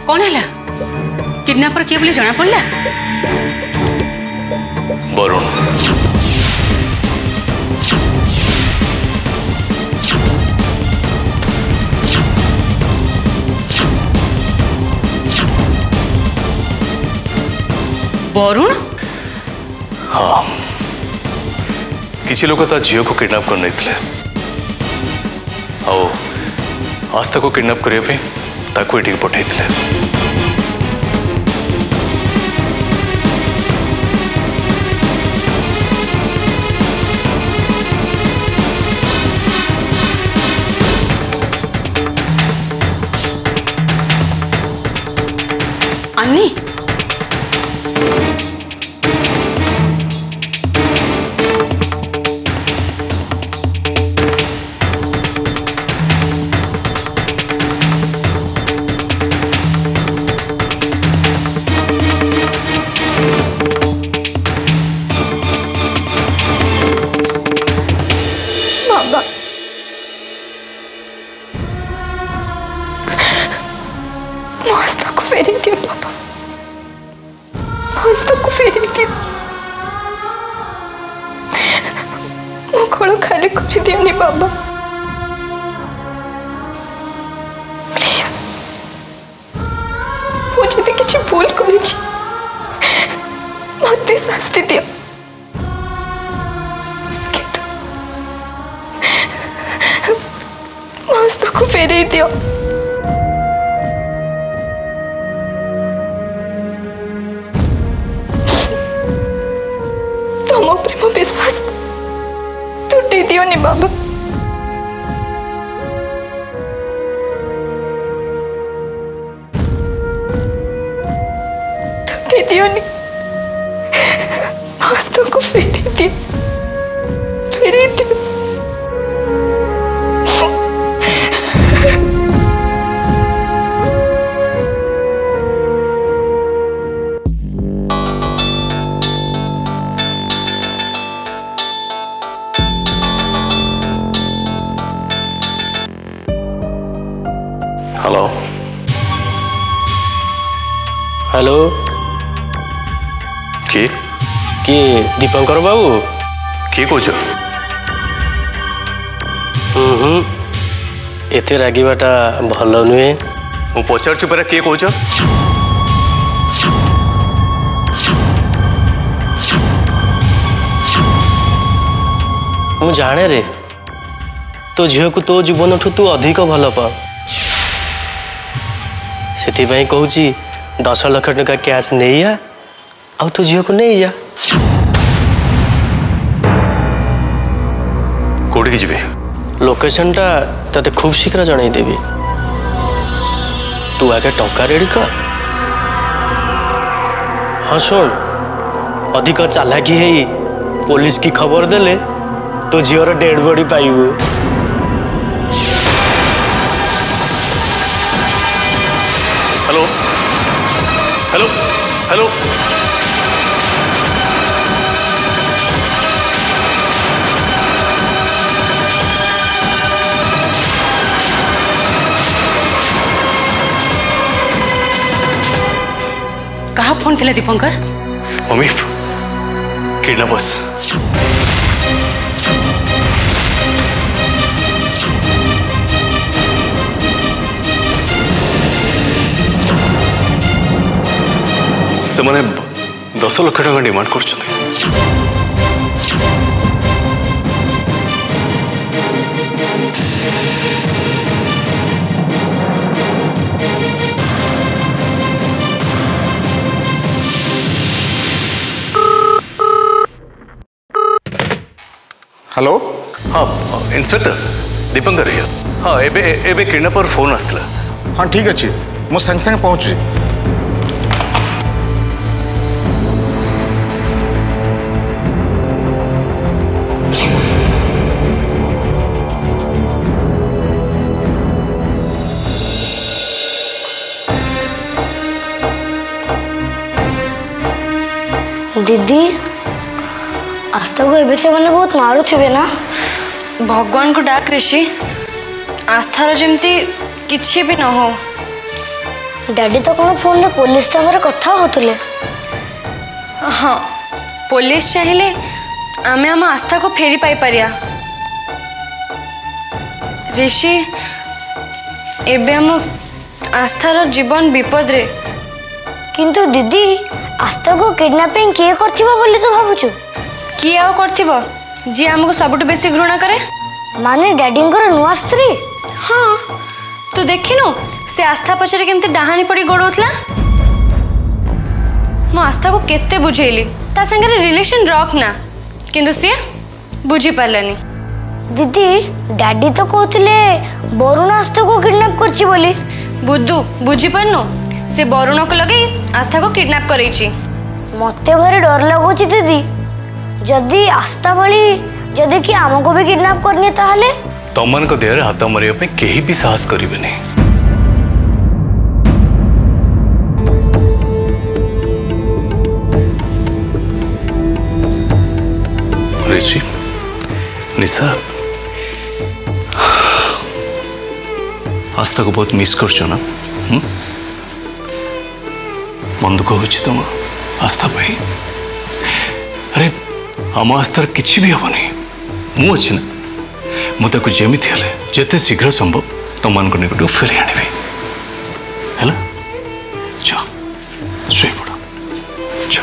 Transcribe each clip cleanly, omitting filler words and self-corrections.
कौन है किडनैपर किए बोली जना पड़ला? वरुण। वरुण? हाँ, किसी लोग झील को किडनैप कर नहीं आस्था को किडनैप करने पठे। अन्नी खाली कर दियोनी बाबा प्लीज मुझे भी किसी भूल करी मत शास्ति दियो मस्त को फेरे दियो तुम प्रेम विश्वास टूटी दियोनी बाबा टूटी दियोनी मस्त को फेरे दियो हेलो हेलो की दीपंकर बाबू की कौच एते रागिबाटा भल नुहे मु पचार परा किए कौच मु जाने रे तो झील को तो जीवन ठू तू अधिक भल पा से कहूँ 10 लाख टका कैश नहीं आ आ तो झील को नहीं जा कौट की जी लोकेशन टा ते खूब शीघ्र जन देवी तू आगे टंका रेडी कर हाँ शुण अधिक चालाकी है पुलिस की खबर देले तो झीवर डेड बॉडी पाइबू हेलो हेलो हेलो कहा फोन थिला दीपंकर मम्मी किडनैपर्स से मैंने 10 लाख टका डिमांड कर हेलो हाँ इंस्पेक्टर दीपंकर हाँ एबे किडनैपर फोन आसला हाँ ठीक अच्छे मु संगे संगे पहुँची दीदी आस्था को एबे से मैंने बहुत मारू थे ना भगवान को डाक ऋषि आस्थार जमती किछि भी न हो डैडी तो कौन फोन में पुलिस सागर कथा होतुले। हाँ पुलिस चाहिए आमे आम आस्था को फेरी पाई परिया। ऋषि एबे हम आस्थार जीवन विपद रे। किंतु दीदी आस्था को किडनैपिंग किए करथिबो बोली तो भाबुछु। किए आउ करथिबो जी हमको सबटु बेसी घृणा करे। माने डैडींकर नुआ स्त्री। हाँ तू देखिनु से आस्था पछरे केमते डाहानी पड़ी गोड़ोतला। मो आस्था को केते बुझेली ता संगे रिलेशन रख ना किंतु से बुझी पारलानी। दीदी डैडी तो कहते बरुण आस्था को किडनैप करछि बोली। बुद्धू बुझी पारनु से बरुण को लगे आस्था को किडनैप करैछि। मते भारी डर लगुछि दीदी जदि आस्था भली जदि कि हमको भी किडनैप करनी ताहले तमन को देहरे हाथ मारिया पे केही भी साहस करिबेनी। ऋषि निशा आस्था को बहुत मिस करछो ना। मन दुख होछि तुम आस्था पाई। अरे आम आस्थार किछि भी हबनी मु अछि ना मुझे जमीती हेले जिते शीघ्र संभव तुम मान निकट फेरी आनी है। जा शोई पड़ जा।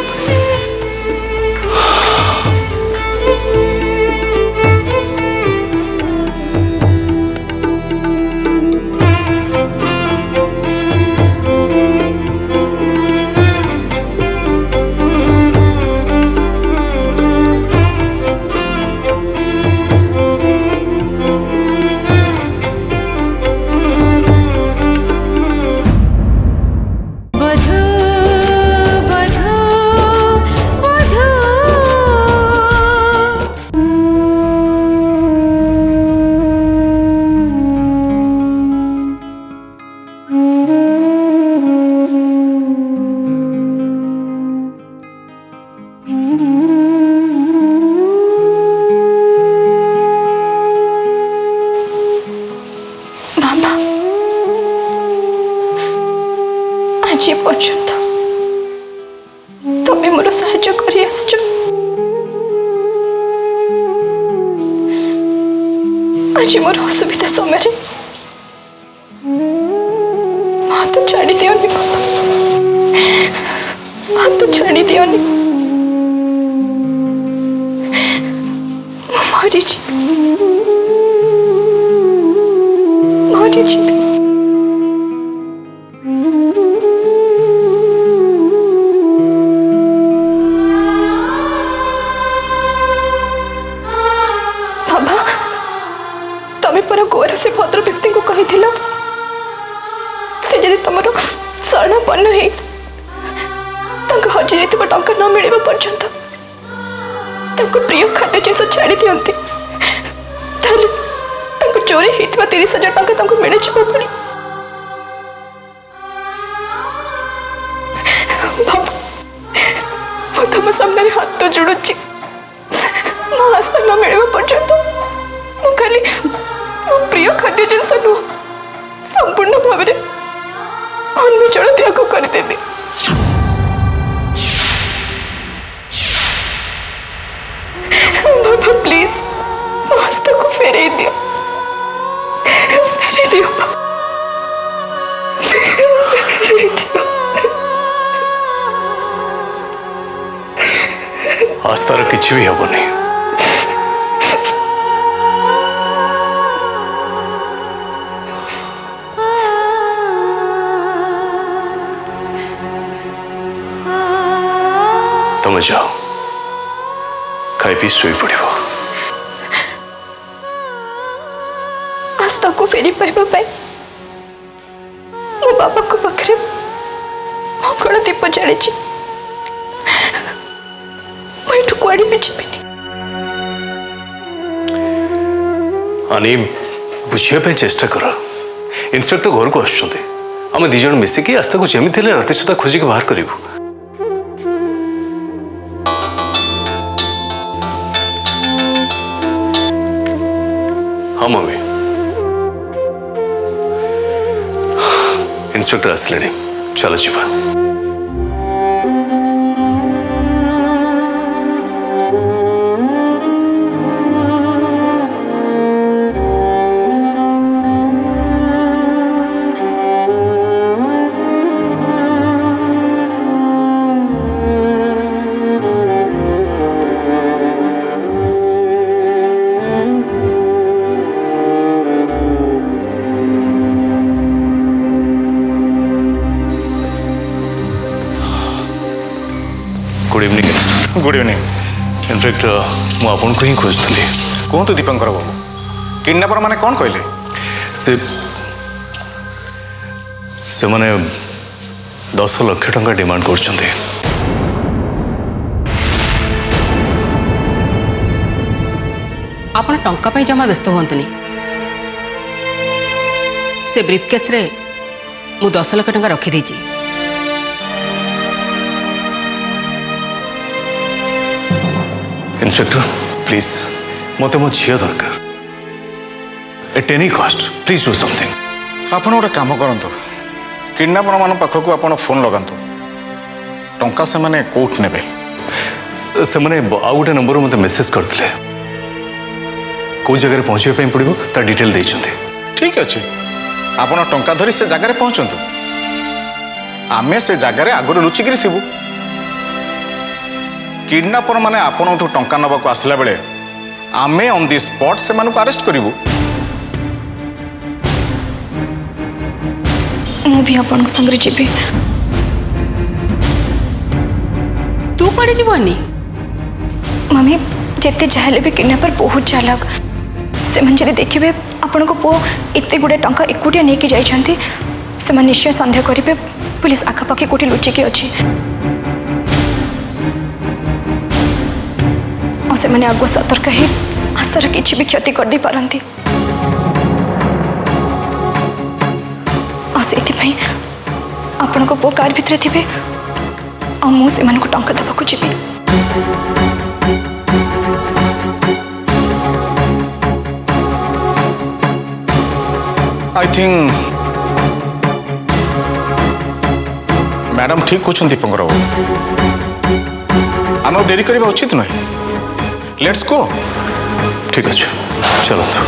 आज पर्यंत तुम्हें मोर साहाय्य करी आसছো। आज मोर असुविधा समय हाथ छाड़ी दियोनी बाबा, हाथ छाड़ी दियोनी। मरी जी गोरा से भद्र व्यक्ति को कही से जदि तुम शरणापन्न हजि जाइथिबा टंका न मिलवा पर्यंत प्रिय खाद्य जिनस छाड़ी दियंती चोरी होता 30,000 टंका मिल जाए। तुम सामने हाथ तो जोड़ुची मो आस्था न मिलवा पर्यंत खाली मो प्रिय खाद्य जिनस नुह संपूर्ण भाव में अन्वेषण त्याग करदेवी। बाबा प्लीज मो आस्था को फेरे दियो, फेरे दियो, फेरे दियो। आस्थार किसी भी हेनी तुम जाओ खाई पी शोई पड़। आस्था को फेरी पाइबा मो बाबा को पाखरे मंगल दीप जाड़ी कुआड़े भी जीविनी। आनी बुझे चेष्टा कर इन्स्पेक्टर घर को आम दिज मिसिकी आस्था को जमी राति सुधा खोजिक बाहर करूँ। हाँ मम्मी इंस्पेक्टर आसले चलो जीवा। Good evening. Good evening. In fact मु आपन को ही खोजतली। कहतु दीपंकर बाबू किडनैपर माने कौन कहले? से माने 10 लाख टंका डिमांड करछन्ते। आपण टंका पे जमा व्यस्त होंतनी। से ब्रीफकेस रे मु 10 लाख टंका रखी देची। इंस्पेक्टर प्लीज मत मो झील दरकार at any cost please do something. आप गोटे कम करतु किडनैपर मान पाखक आप फोन लगातु टंका से माने कोट नेबे से माने आ गोटे नंबर मत मेसेज करते कौ जगह पहुँचे पड़ो तार डिटेल देइछन्ते। ठीक अच्छे आप टंका धरी से जगार पहुँचतु आमे से जगार आगुरी लुचिकी थी किडनैपर माने आपण टंका नवा को आसला बेले आमे ऑन दी स्पॉट से मानु अरेस्ट करिवु। मु भी अपन संग रे जीबी। तू पड़े जीवनी? मम्मी जेते चाहले भी किडनैपर बहुत चालाक से मन जदि देखिबे आपण को पो एते गुडे टंका एकुटिया ने के जाई छंती से मन निश्चय संदेह करिवे पुलिस आखापाखी कोठी लुचि के अछि से मैंने आगो सतर्क ही आस्तर किसी भी क्षति कर दे पारंती। आपण को पो कार भितर थे आ मु से मन को टंका दबा जीवी। आई थिंक मैडम ठीक कहते दीपंकर बाबू आम डेरी करवा उचित नुहे। Let's go. ठीक अच्छे चलो तो।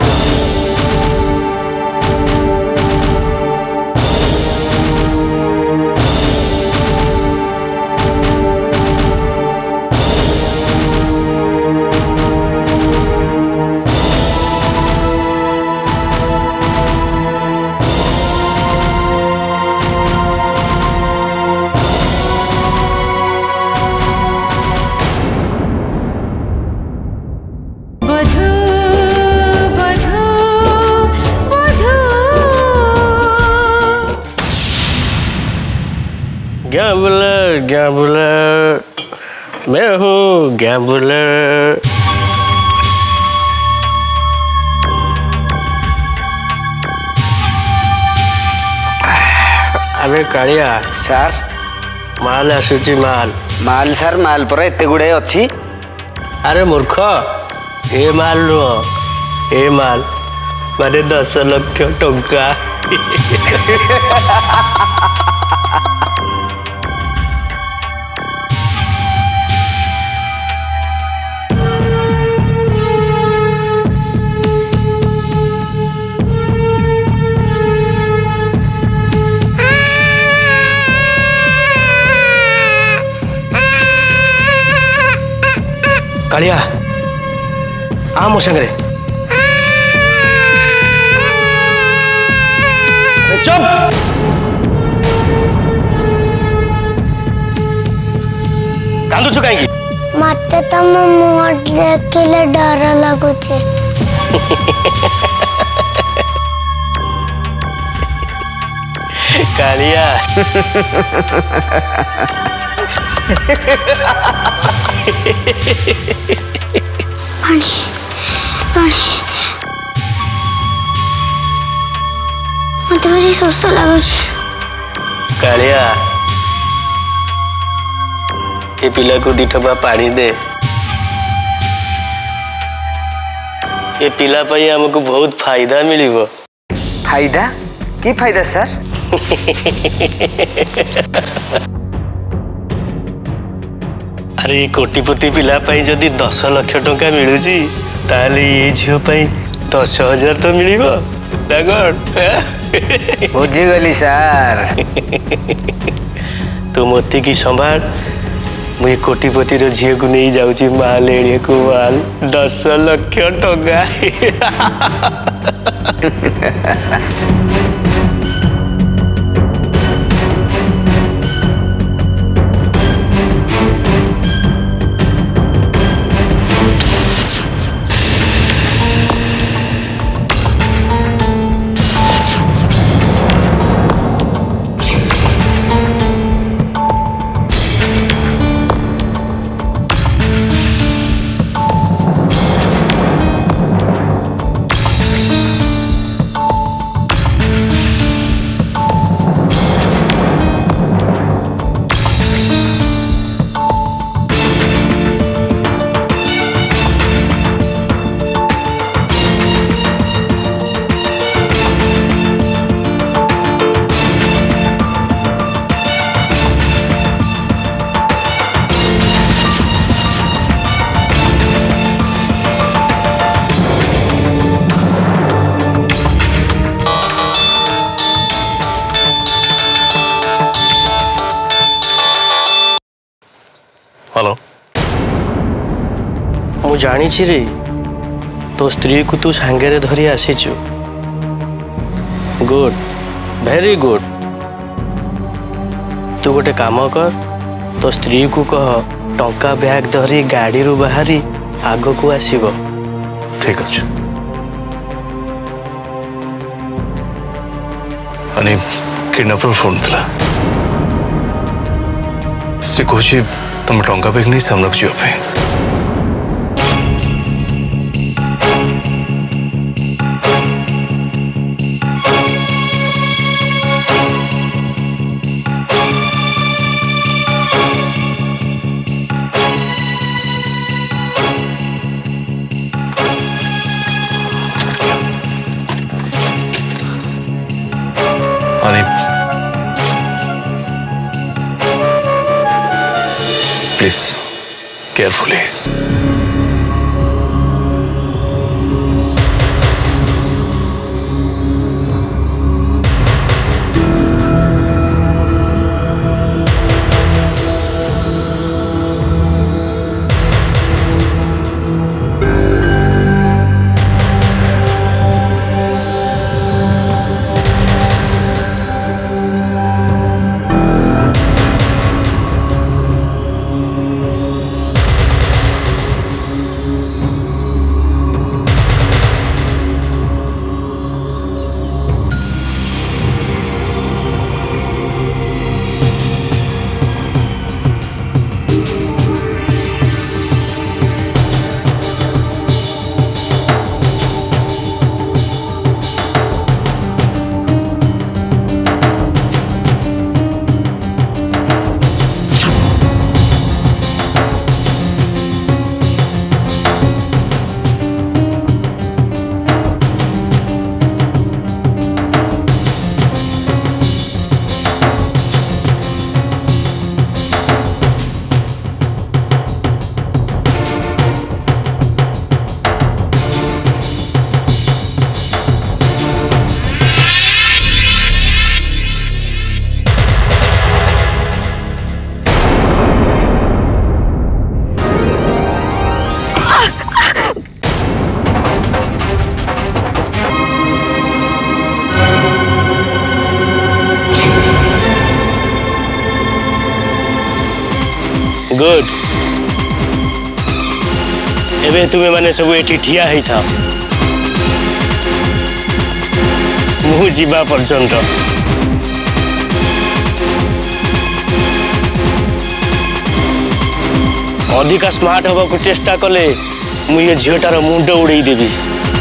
गैम्बलर गैम्बलर मैं हूँ गैम्बलर। अरे कालिया सर माल आसुची माल माल सर माल पर एते गुड़े अच्छी। अरे मूर्ख ए माल नुह ए माल माने 10 लाख टंका। कालिया आ मो संगे चुप। कांदुछु काई मते तो मुंह देखले डर लागुचे। कालिया पानी पानी मते भारी शोष लागुचे। कालिया ये पिला को 2 ठोपा पानी दे। ये पिला पाई हमको बहुत फायदा मिलिबो। फायदा की फायदा सर? अरे कोटिपति पिला पाई जदि 10 लाख टंका मिलुची ताले ये झियो पाई 10,000 तो मिलिबो बुझी गली सर। तू मोती की संभाल मुझे कोटिपति रो झियो को नहीं जाऊची माल एड़े को माल 10 लाख टंका। हेलो मु जानी रे तो स्त्री को तू सांगे धरी आसीचु। Good very good. तू गोटे काम कर तो स्त्री को कह टंका बैग धरी गाड़ी रू बाहरी आग को आसीबो। ठीक अच्छे अनि किडनैपर फोन थला से कहूँ तुम टंका बैग नहीं सामना को जीवा पे प्लीज केयरफुली। गुड एबे तुम्हें माने सब एठी ठिया ही था मु जीवा पर्यंत अधिका स्मार्ट हवा को चेष्टा कले मु ये झीटार मुंड उड़े देवी।